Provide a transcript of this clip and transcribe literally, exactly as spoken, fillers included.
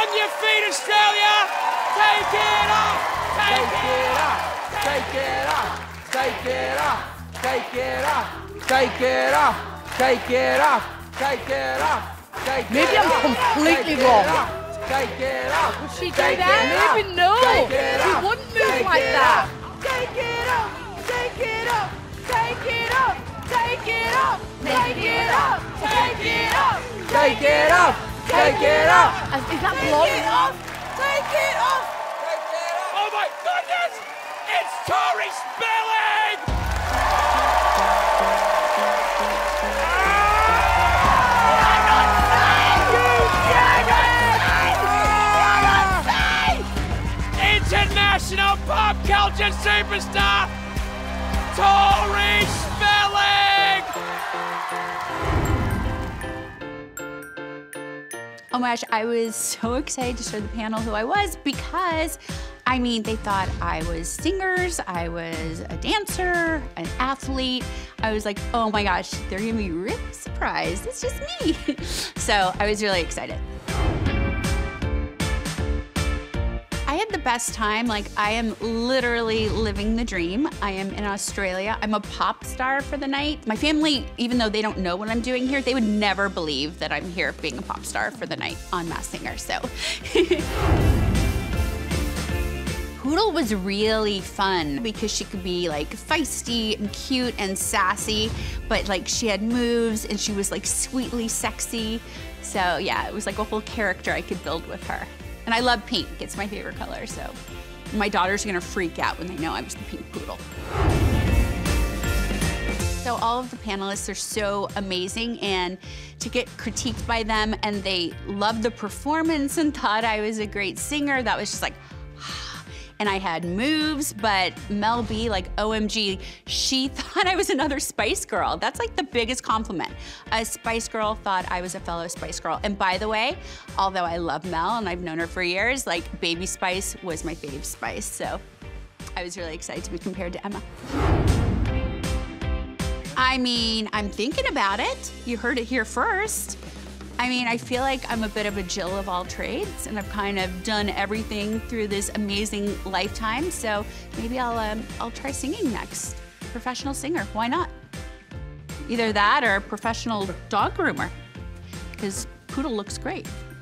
On your feet, Australia! Take it off! Take it off! Take it off! Take it off! Take it off! Take it off! Take it off! Take it off! Take it off! Maybe I'm completely wrong. Take it off! Would she do that? Maybe no. She wouldn't move like that. Take it off! Take it off! Take it off! Take it off! Take it off! Take it off! Take it off! Take it off! Is that blonde? Take it off! Take it off! Take it off! Oh my goodness! It's Tori Spelling! International pop culture superstar, Tori Spelling! Oh my gosh, I was so excited to show the panel who I was because, I mean, they thought I was singers, I was a dancer, an athlete. I was like, oh my gosh, they're gonna be really surprised. It's just me. So I was really excited. I had the best time. Like, I am literally living the dream. I am in Australia. I'm a pop star for the night. My family, even though they don't know what I'm doing here, they would never believe that I'm here being a pop star for the night on Masked Singer, so. Poodle was really fun because she could be like feisty and cute and sassy, but like she had moves and she was like sweetly sexy. So yeah, it was like a whole character I could build with her. And I love pink, it's my favorite color, so my daughters are gonna freak out when they know I'm just the pink poodle. So all of the panelists are so amazing, and to get critiqued by them and they loved the performance and thought I was a great singer, that was just like, and I had moves, but Mel B, like O M G, she thought I was another Spice Girl. That's like the biggest compliment. A Spice Girl thought I was a fellow Spice Girl. And by the way, although I love Mel and I've known her for years, like Baby Spice was my fave Spice. So I was really excited to be compared to Emma. I mean, I'm thinking about it. You heard it here first. I mean, I feel like I'm a bit of a Jill of all trades, and I've kind of done everything through this amazing lifetime, so maybe I'll, um, I'll try singing next. Professional singer, why not? Either that or professional dog groomer, because Poodle looks great.